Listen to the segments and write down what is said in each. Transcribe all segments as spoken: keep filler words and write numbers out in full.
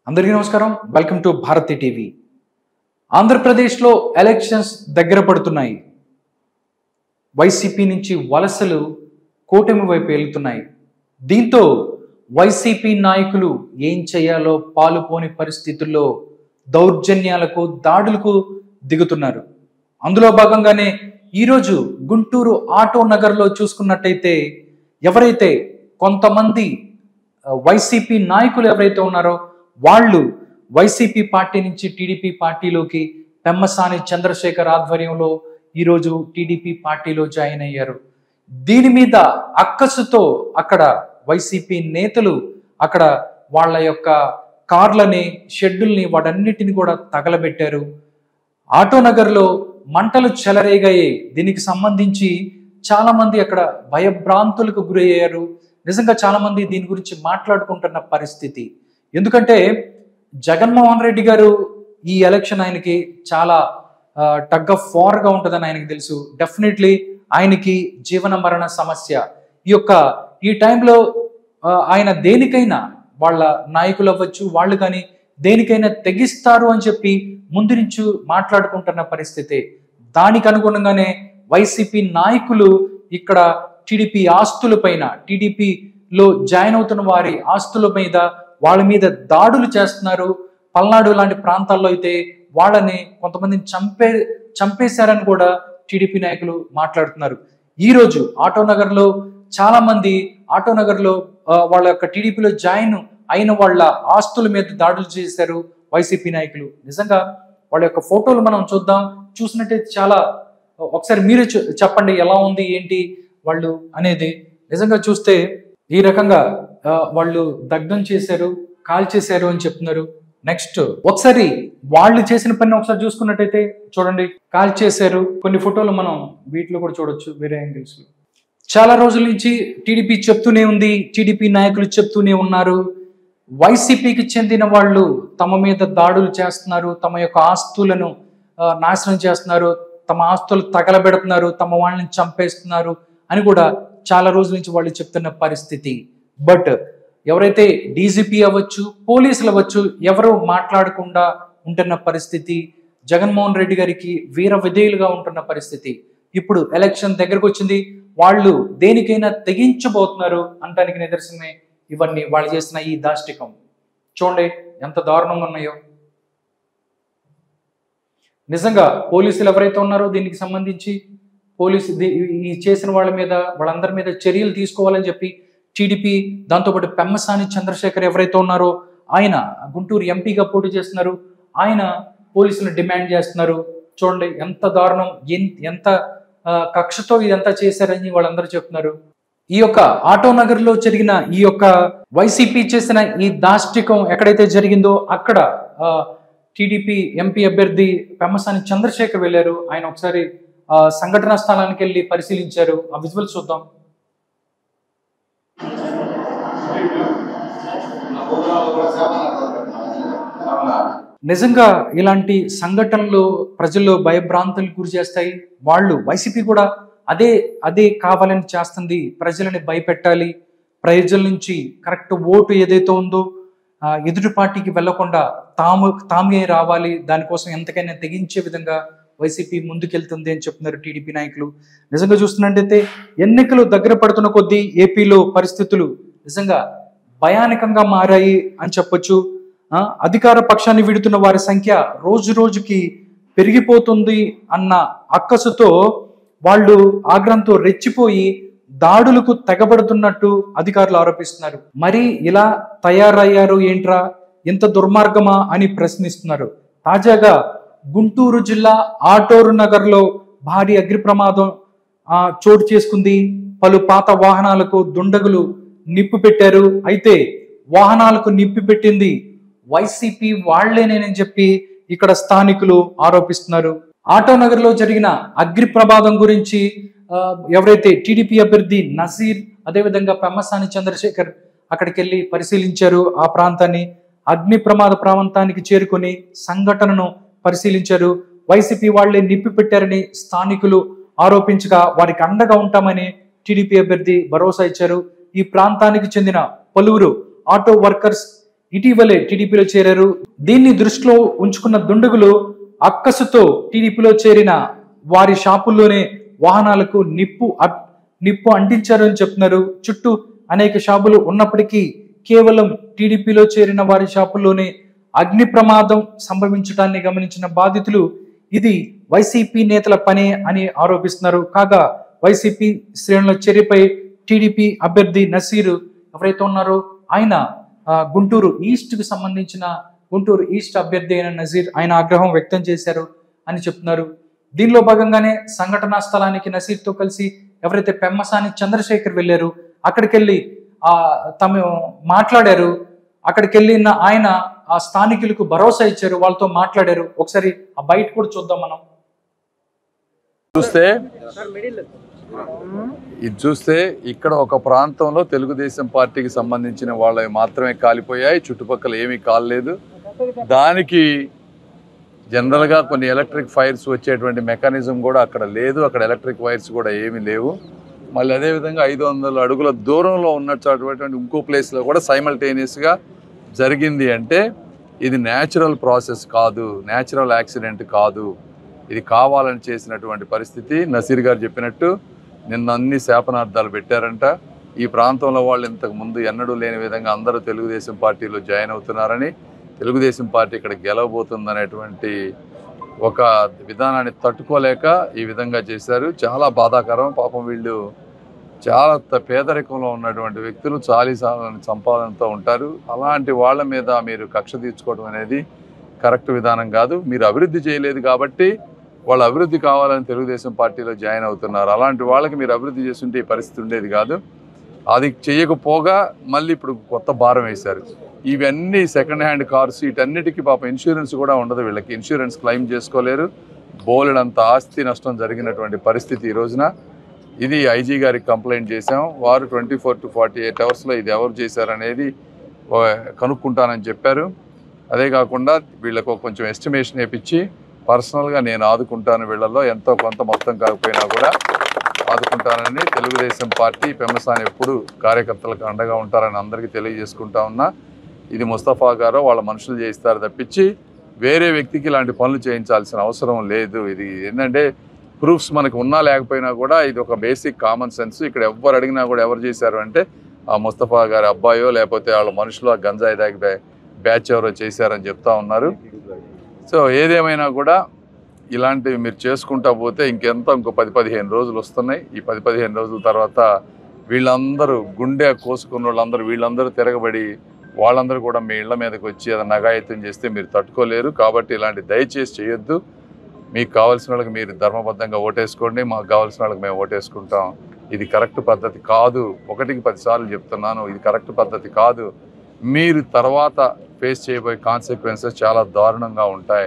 అందరికీ నమస్కారం. Welcome to Bharati TV. ఆంధ్రప్రదేశ్లో ఎలక్షన్స్ దగ్గర పడుతున్నాయి. వైసీపీ నుంచి వలసలు కూటమి వైపు వెళ్తున్నాయి. దీంతో వైసీపీ నాయకులు ఏం చేయాలో పాలుపోని పరిస్థితుల్లో దౌర్జన్యాలకు దాడులకు దిగుతున్నారు. అందులో భాగంగానే ఈరోజు గుంటూరు ఆటో నగర్లో చూసుకున్నట్టయితే ఎవరైతే కొంతమంది వైసీపీ నాయకులు ఎవరైతే ఉన్నారో వాళ్ళు వైసీపీ పార్టీ నుంచి టీడీపీ పార్టీలోకి పెమ్మసాని చంద్రశేఖర్ ఆధ్వర్యంలో ఈరోజు టీడీపీ పార్టీలో జాయిన్ అయ్యారు. దీని మీద అక్కసుతో అక్కడ వైసీపీ నేతలు అక్కడ వాళ్ళ యొక్క కార్లని, షెడ్యూల్ని వాటన్నిటిని కూడా తగలబెట్టారు. ఆటో నగర్లో మంటలు చెలరేగాయి. దీనికి సంబంధించి చాలా మంది అక్కడ భయభ్రాంతులకు గురయ్యారు. నిజంగా చాలా మంది దీని గురించి మాట్లాడుకుంటున్న పరిస్థితి. ఎందుకంటే జగన్మోహన్ రెడ్డి గారు ఈ ఎలక్షన్ ఆయనకి చాలా టగ్ ఆఫ్ వార్గా ఉంటుందని ఆయనకి తెలుసు. డెఫినెట్లీ ఆయనకి జీవన మరణ సమస్య. ఈ యొక్క ఈ టైంలో ఆయన దేనికైనా వాళ్ళ నాయకులు అవ్వచ్చు, వాళ్ళు కానీ దేనికైనా తెగిస్తారు అని చెప్పి ముందు నుంచి మాట్లాడుకుంటున్న పరిస్థితి. దానికి అనుగుణంగానే వైసీపీ నాయకులు ఇక్కడ టీడీపీ ఆస్తుల పైన, టీడీపీలో జాయిన్ అవుతున్న వారి ఆస్తుల మీద వాళ్ళ మీద దాడులు చేస్తున్నారు. పల్నాడు లాంటి ప్రాంతాల్లో అయితే వాళ్ళని కొంతమందిని చంపే చంపేశారని కూడా టీడీపీ నాయకులు మాట్లాడుతున్నారు. ఈరోజు ఆటో నగర్లో చాలా మంది ఆటో నగర్లో వాళ్ళ యొక్క టీడీపీలో జాయిన్ అయిన వాళ్ళ ఆస్తుల మీద దాడులు చేశారు వైసీపీ నాయకులు. నిజంగా వాళ్ళ యొక్క ఫోటోలు మనం చూద్దాం. చూసినట్టయితే చాలా, ఒకసారి మీరే చెప్పండి ఎలా ఉంది ఏంటి వాళ్ళు అనేది. నిజంగా చూస్తే ఈ రకంగా వాళ్ళు దగ్ధం చేశారు, కాల్ చేశారు అని చెప్తున్నారు. నెక్స్ట్ ఒకసారి వాళ్ళు చేసిన పని ఒకసారి చూసుకున్నట్టయితే చూడండి, కాల్ చేశారు. కొన్ని ఫోటోలు మనం వీటిలో కూడా చూడొచ్చు వేరే యాంగిల్స్ లో. చాలా రోజుల నుంచి టీడీపీ చెప్తూనే ఉంది, టీడీపీ నాయకులు చెప్తూనే ఉన్నారు, వైసీపీకి చెందిన వాళ్ళు తమ మీద దాడులు చేస్తున్నారు, తమ యొక్క ఆస్తులను నాశనం చేస్తున్నారు, తమ ఆస్తులు తగలబెడుతున్నారు, తమ వాళ్ళని చంపేస్తున్నారు అని కూడా చాలా రోజుల నుంచి వాళ్ళు చెప్తున్న పరిస్థితి. బట్ ఎవరైతే డీజీపీ అవ్వచ్చు, పోలీసులు అవ్వచ్చు, ఎవరు మాట్లాడకుండా ఉంటున్న పరిస్థితి. జగన్మోహన్ రెడ్డి గారికి వీర విధేయులుగా ఉంటున్న పరిస్థితి. ఇప్పుడు ఎలక్షన్ దగ్గరకు వచ్చింది, వాళ్ళు దేనికైనా తెగించబోతున్నారు అనడానికి నిదర్శనమే ఇవన్నీ. వాళ్ళు చేసిన ఈ దాష్టికం చూడండి ఎంత దారుణంగా ఉన్నాయో. నిజంగా పోలీసులు ఎవరైతే ఉన్నారో దీనికి సంబంధించి పోలీసు ఈ చేసిన వాళ్ళ మీద, వాళ్ళందరి మీద చర్యలు తీసుకోవాలని చెప్పి టీడీపీ, దాంతోపాటు పెమ్మసాని చంద్రశేఖర్ ఎవరైతే ఉన్నారో ఆయన గుంటూరు ఎంపీగా పోటీ చేస్తున్నారు, ఆయన పోలీసులను డిమాండ్ చేస్తున్నారు. చూడండి ఎంత దారుణం, ఎంత కక్షతో ఇదంతా చేశారని వాళ్ళందరూ చెప్తున్నారు. ఈ యొక్క ఆటో నగర్లో జరిగిన ఈ యొక్క వైసీపీ చేసిన ఈ దాష్టికం ఎక్కడైతే జరిగిందో అక్కడ టీడీపీ ఎంపీ అభ్యర్థి పెమ్మసాని చంద్రశేఖర్ వెళ్ళారు. ఆయన ఒకసారి సంఘటనా స్థలానికి వెళ్ళి పరిశీలించారు. ఆ విజువల్ చూద్దాం. నిజంగా ఇలాంటి సంఘటనలు ప్రజల్లో భయభ్రాంతులకు గురి చేస్తాయి. వాళ్ళు వైసీపీ కూడా అదే అదే కావాలని చేస్తుంది, ప్రజలని భయపెట్టాలి, ప్రజల నుంచి కరెక్ట్ ఓటు ఏదైతే ఉందో ఎదుటి పార్టీకి వెళ్లకుండా తాము తామే రావాలి, దానికోసం ఎంతకైనా తెగించే విధంగా వైసీపీ ముందుకెళ్తుంది అని చెప్తున్నారు టీడీపీ నాయకులు. నిజంగా చూస్తున్నట్టయితే ఎన్నికలు దగ్గర పడుతున్న కొద్దీ ఏపీలో పరిస్థితులు నిజంగా భయానకంగా మారాయి అని చెప్పొచ్చు. అధికార పక్షాన్ని విడుతున్న వారి సంఖ్య రోజు రోజుకి పెరిగిపోతుంది అన్న అక్కసుతో వాళ్ళు ఆగ్రహంతో రెచ్చిపోయి దాడులకు తెగబడుతున్నట్టు అధికారులు ఆరోపిస్తున్నారు. మరి ఇలా తయారయ్యారు ఏంట్రా, ఇంత దుర్మార్గమా అని ప్రశ్నిస్తున్నారు. తాజాగా గుంటూరు జిల్లా ఆటోరు నగర్లో భారీ అగ్ని ప్రమాదం చోటు చేసుకుంది. పలు పాత వాహనాలకు దుండగులు నిప్పు పెట్టారు. అయితే వాహనాలకు నిప్పు పెట్టింది వైసీపీ వాళ్లేనేనని చెప్పి ఇక్కడ స్థానికులు ఆరోపిస్తున్నారు. ఆటో నగర్లో జరిగిన అగ్ని ప్రమాదం గురించి ఎవరైతే టీడీపీ అభ్యర్థి నజీర్, అదేవిధంగా పెమ్మసాని చంద్రశేఖర్ అక్కడికి వెళ్ళి పరిశీలించారు ఆ ప్రాంతాన్ని. అగ్ని ప్రమాద ప్రాంతానికి చేరుకొని సంఘటనను పరిశీలించారు. వైసీపీ వాళ్లే నిప్పి పెట్టారని స్థానికులు ఆరోపించగా వారికి అండగా ఉంటామని టీడీపీ అభ్యర్థి భరోసా ఇచ్చారు. ఈ ప్రాంతానికి చెందిన పలువురు ఆటో వర్కర్స్ ఇటీవలే టీడీపీలో చేరారు. దీన్ని దృష్టిలో ఉంచుకున్న దుండగులు అక్కసుతో టీడీపీలో చేరిన వారి షాపుల్లోనే వాహనాలకు నిప్పు నిప్పు అంటించారు అని చెప్తున్నారు. చుట్టూ అనేక షాపులు ఉన్నప్పటికీ కేవలం టీడీపీలో చేరిన వారి షాపుల్లోనే అగ్ని ప్రమాదం సంభవించడాన్ని గమనించిన బాధితులు ఇది వైసీపీ నేతల పనే అని ఆరోపిస్తున్నారు. కాగా వైసీపీ శ్రేణుల చర్యపై టీడీపీ అభ్యర్థి నసీరు ఎవరైతే ఉన్నారో ఆయన గుంటూరు ఈస్ట్ కు సంబంధించిన గుంటూరు ఈస్ట్ అభ్యర్థి అయిన నజీర్ ఆయన ఆగ్రహం వ్యక్తం చేశారు అని చెప్తున్నారు. దీనిలో భాగంగానే సంఘటనా స్థలానికి నసీర్తో కలిసి ఎవరైతే పెమ్మసాని చంద్రశేఖర్ వెళ్ళారు, అక్కడికి వెళ్ళి ఆ తమ మాట్లాడారు. అక్కడికి వెళ్ళిన ఆయన ఆ స్థానికులకు భరోసా ఇచ్చారు, వాళ్ళతో మాట్లాడారు. ఒకసారి ఆ బయట కూడా చూద్దాం మనం. చూస్తే ఇది చూస్తే ఇక్కడ ఒక ప్రాంతంలో తెలుగుదేశం పార్టీకి సంబంధించిన వాళ్ళవి మాత్రమే కాలిపోయాయి, చుట్టుపక్కల ఏమీ కాలేదు. దానికి జనరల్గా కొన్ని ఎలక్ట్రిక్ ఫైర్స్ వచ్చేటువంటి మెకానిజం కూడా అక్కడ లేదు, అక్కడ ఎలక్ట్రిక్ వైర్స్ కూడా ఏమీ లేవు. మళ్ళీ అదేవిధంగా ఐదు వందల అడుగుల దూరంలో ఉన్నటువంటి ఇంకో ప్లేస్లో కూడా సైమల్టేనియస్గా జరిగింది. అంటే ఇది న్యాచురల్ ప్రాసెస్ కాదు, న్యాచురల్ యాక్సిడెంట్ కాదు, ఇది కావాలని చేసినటువంటి పరిస్థితి. నసీర్ గారు చెప్పినట్టు నిన్న అన్ని శాపనార్థాలు పెట్టారంట. ఈ ప్రాంతంలో వాళ్ళు ఇంతకు ముందు ఎన్నడూ లేని విధంగా అందరూ తెలుగుదేశం పార్టీలో జాయిన్ అవుతున్నారని, తెలుగుదేశం పార్టీ ఇక్కడ గెలవబోతుందనేటువంటి ఒక విధానాన్ని తట్టుకోలేక ఈ విధంగా చేశారు. చాలా బాధాకరం. పాపం వీళ్ళు చాలా పేదరికంలో ఉన్నటువంటి వ్యక్తులు, చాలీసాలని సంపాదనతో ఉంటారు. అలాంటి వాళ్ళ మీద మీరు కక్ష తీర్చుకోవడం అనేది కరెక్ట్ విధానం కాదు. మీరు అభివృద్ధి చేయలేదు కాబట్టి వాళ్ళు అభివృద్ధి కావాలని తెలుగుదేశం పార్టీలో జాయిన్ అవుతున్నారు. అలాంటి వాళ్ళకి మీరు అభివృద్ధి చేస్తుంటే ఈ పరిస్థితి ఉండేది కాదు. అది చేయకపోగా మళ్ళీ ఇప్పుడు కొత్త భారం వేశారు. ఇవన్నీ సెకండ్ హ్యాండ్ కార్స్, వీటన్నిటికీ పాపం ఇన్సూరెన్స్ కూడా ఉండదు. వీళ్ళకి ఇన్సూరెన్స్ క్లెయిమ్ చేసుకోలేరు. బోలెడంత ఆస్తి నష్టం జరిగినటువంటి పరిస్థితి ఈ రోజున. ఇది ఐజీ గారికి కంప్లైంట్ చేశాం. వారు twenty four to forty eight అవర్స్లో ఇది ఎవరు చేశారనేది కనుక్కుంటానని చెప్పారు. అదే కాకుండా వీళ్ళకు కొంచెం ఎస్టిమేషన్ వేయించి పర్సనల్గా నేను ఆదుకుంటాను, వీళ్ళల్లో ఎంతో కొంత మొత్తం కాకపోయినా కూడా ఆదుకుంటానని తెలుగుదేశం పార్టీ పెమ్మసాని ఎప్పుడు కార్యకర్తలకు అండగా ఉంటారని అందరికీ తెలియజేసుకుంటా ఉన్నా. ఇది ముస్తఫా గారు వాళ్ళ మనుషులు చేయిస్తారు తప్పించి వేరే వ్యక్తికి ఇలాంటి పనులు చేయించాల్సిన అవసరం లేదు. ఇది ఏంటంటే ప్రూఫ్స్ మనకు ఉన్నా లేకపోయినా కూడా ఇది ఒక బేసిక్ కామన్ సెన్స్. ఇక్కడ ఎవరు అడిగినా కూడా ఎవరు చేశారు అంటే ఆ ముస్తఫా గారి అబ్బాయో లేకపోతే వాళ్ళ మనుషులు ఆ గంజాయి దాగి బ్యాచ్ ఎవరో చేశారని చెప్తా ఉన్నారు. సో ఏదేమైనా కూడా ఇలాంటివి మీరు చేసుకుంటా పోతే ఇంకెంత ఇంకో పది పదిహేను రోజులు వస్తున్నాయి. ఈ పది పదిహేను రోజుల తర్వాత వీళ్ళందరూ గుండె కోసుకున్న వాళ్ళందరూ వీళ్ళందరూ తిరగబడి వాళ్ళందరూ కూడా మీ ఇళ్ల మీదకి వచ్చి అది నగాయత్యం చేస్తే మీరు తట్టుకోలేరు. కాబట్టి ఇలాంటి దయచేసి చేయొద్దు. మీకు కావాల్సిన వాళ్ళకి మీరు ధర్మబద్ధంగా ఓటేసుకోండి, మాకు కావాల్సిన వాళ్ళకి మేము ఓటేసుకుంటాం. ఇది కరెక్ట్ పద్ధతి కాదు. ఒకటికి పదిసార్లు చెప్తున్నాను, ఇది కరెక్ట్ పద్ధతి కాదు. మీరు తర్వాత ఫేస్ చేయబోయే కాన్సిక్వెన్సెస్ చాలా దారుణంగా ఉంటాయి.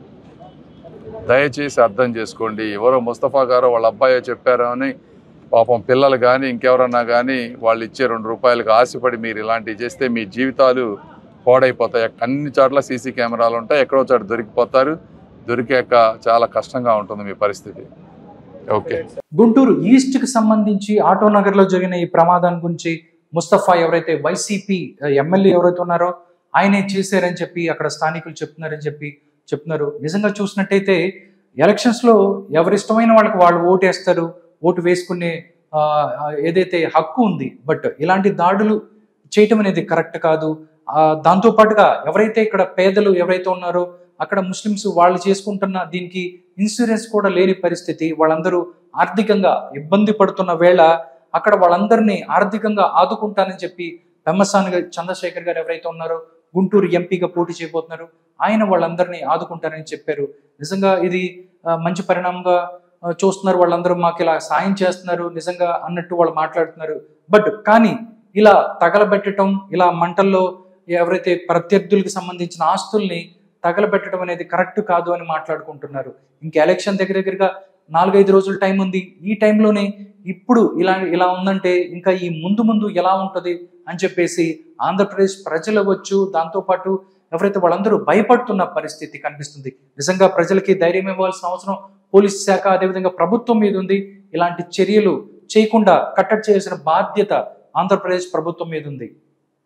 దయచేసి అర్థం చేసుకోండి. ఎవరో ముస్తఫా గారో వాళ్ళ అబ్బాయో చెప్పారో అని పాపం పిల్లలు కానీ ఇంకెవరన్నా కానీ వాళ్ళు ఇచ్చే రెండు రూపాయలకు ఆశపడి మీరు ఇలాంటివి చేస్తే మీ జీవితాలు పాడైపోతాయి. అన్ని చోట్ల సీసీ కెమెరాలు ఉంటాయి, ఎక్కడో చోట దొరికిపోతారు. దొరికాక చాలా కష్టంగా ఉంటుంది మీ పరిస్థితి. ఓకే. గుంటూరు ఈస్ట్ కి సంబంధించి ఆటో నగర్ లో జరిగిన ఈ ప్రమాదాన్ని గురించి ముస్తఫా ఎవరైతే వైసీపీ ఎమ్మెల్యే ఎవరైతే ఉన్నారో ఆయనే చేశారని చెప్పి అక్కడ స్థానికులు చెప్తున్నారని చెప్పి చెప్తున్నారు. నిజంగా చూసినట్టయితే ఎలక్షన్స్ లో ఎవరిష్టమైన వాళ్ళకి వాళ్ళు ఓటేస్తారు, ఓటు వేసుకునే ఏదైతే హక్కు ఉంది. బట్ ఇలాంటి దాడులు చేయటం అనేది కరెక్ట్ కాదు. ఆ దాంతో పాటుగా ఎవరైతే ఇక్కడ పేదలు ఎవరైతే ఉన్నారో అక్కడ ముస్లిమ్స్ వాళ్ళు చేసుకుంటున్న దీనికి ఇన్సూరెన్స్ కూడా లేని పరిస్థితి, వాళ్ళందరూ ఆర్థికంగా ఇబ్బంది పడుతున్న వేళ అక్కడ వాళ్ళందరినీ ఆర్థికంగా ఆదుకుంటానని చెప్పి పెమ్మసాని చంద్రశేఖర్ గారు ఎవరైతే ఉన్నారో గుంటూరు ఎంపీగా పోటీ చేయబోతున్నారు, ఆయన వాళ్ళందరినీ ఆదుకుంటారని చెప్పారు. నిజంగా ఇది మంచి పరిణామంగా చూస్తున్నారు. వాళ్ళందరూ మాకు ఇలా సాయం చేస్తున్నారు నిజంగా అన్నట్టు వాళ్ళు మాట్లాడుతున్నారు. బట్ కానీ ఇలా తగలబెట్టడం, ఇలా మంటల్లో ఎవరైతే ప్రత్యర్థులకు సంబంధించిన ఆస్తుల్ని తగలబెట్టడం అనేది కరెక్ట్ కాదు అని మాట్లాడుకుంటున్నారు. ఇంకా ఎలక్షన్ దగ్గర దగ్గరగా నాలుగైదు రోజుల టైం ఉంది. ఈ టైంలోనే ఇప్పుడు ఇలా ఇలా ఉందంటే ఇంకా ఈ ముందు ముందు ఎలా ఉంటుంది అని చెప్పేసి ఆంధ్రప్రదేశ్ ప్రజలు అవ్వచ్చు, దాంతోపాటు ఎవరైతే వాళ్ళందరూ భయపడుతున్న పరిస్థితి కనిపిస్తుంది. నిజంగా ప్రజలకి ధైర్యం ఇవ్వాల్సిన అవసరం పోలీస్ శాఖ అదేవిధంగా ప్రభుత్వం మీద ఉంది. ఇలాంటి చర్యలు చేయకుండా కట్టడి చేయాల్సిన బాధ్యత ఆంధ్రప్రదేశ్ ప్రభుత్వం మీద ఉంది.